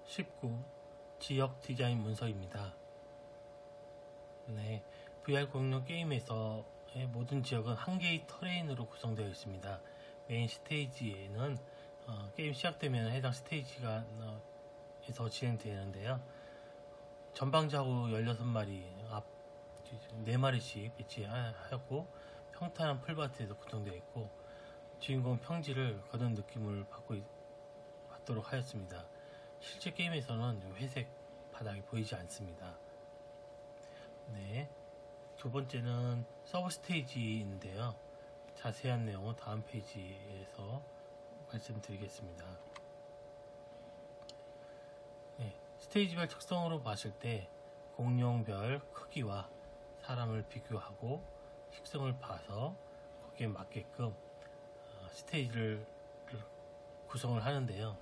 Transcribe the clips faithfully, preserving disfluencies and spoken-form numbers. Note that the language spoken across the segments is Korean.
십구. 지역 디자인 문서입니다. 네, 브이알 공룡 게임에서의 모든 지역은 한 개의 터레인으로 구성되어 있습니다. 메인 스테이지에는 어, 게임 시작되면 해당 스테이지가 어, 에서 진행되는데요. 전방자고 열여섯 마리, 앞 네 마리씩 배치하였고 평탄한 풀밭에서 구성되어 있고 주인공 평지를 거둔 느낌을 받고 있, 받도록 하였습니다. 실제 게임에서는 회색 바닥이 보이지 않습니다. 네, 두 번째는 서브 스테이지인데요. 자세한 내용은 다음 페이지에서 말씀드리겠습니다. 네, 스테이지별 특성으로 봤을 때 공룡별 크기와 사람을 비교하고 식성을 봐서 거기에 맞게끔 스테이지를 구성을 하는데요.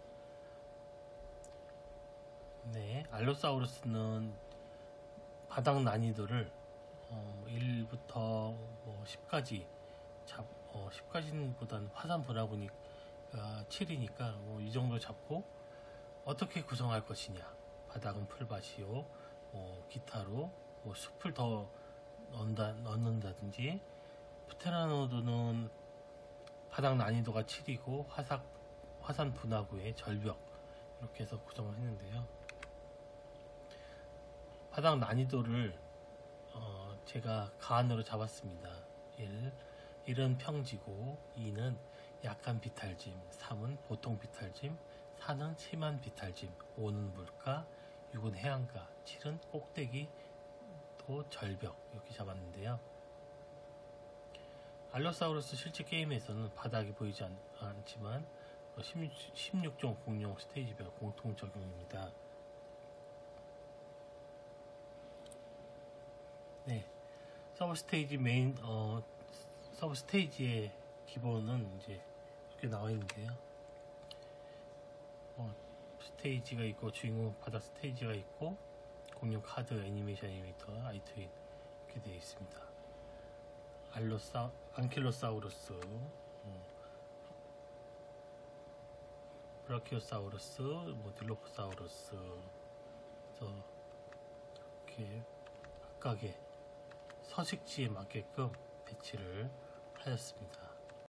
네, 알로사우루스는 바닥 난이도를 어, 일부터 뭐 십까지 잡, 어, 십까지는 보다는 화산 분화구니까 칠이니까 뭐 이 정도 잡고 어떻게 구성할 것이냐, 바닥은 풀밭이요, 뭐 기타로 뭐 숲을 더 넣는다, 넣는다든지, 프테라노드는 바닥 난이도가 칠이고 화삭, 화산 분화구의 절벽, 이렇게 해서 구성을 했는데요. 바닥 난이도를 어, 제가 가안으로 잡았습니다. 일, 일은 평지고, 이는 약한 비탈짐, 삼은 보통 비탈짐, 사는 심한 비탈짐, 오는 물가, 육은 해안가, 칠은 꼭대기 또 절벽, 이렇게 잡았는데요. 알로사우루스 실제 게임에서는 바닥이 보이지 않, 않지만 십육 종 공룡 스테이지별 공통 적용입니다. 네, 서브 스테이지 메인 어, 서브 스테이지의 기본은 이제 이렇게 나와 있는데요. 어, 스테이지가 있고 주인공 바닥 스테이지가 있고 공룡 카드, 애니메이션 애니메이터, 아이트윈 이렇게 되어 있습니다. 알로사 안킬로사우루스, 음, 브라키오사우루스, 뭐 딜로포사우루스, 그래서 이렇게 각각의 서식지에 맞게끔 배치를 하였습니다.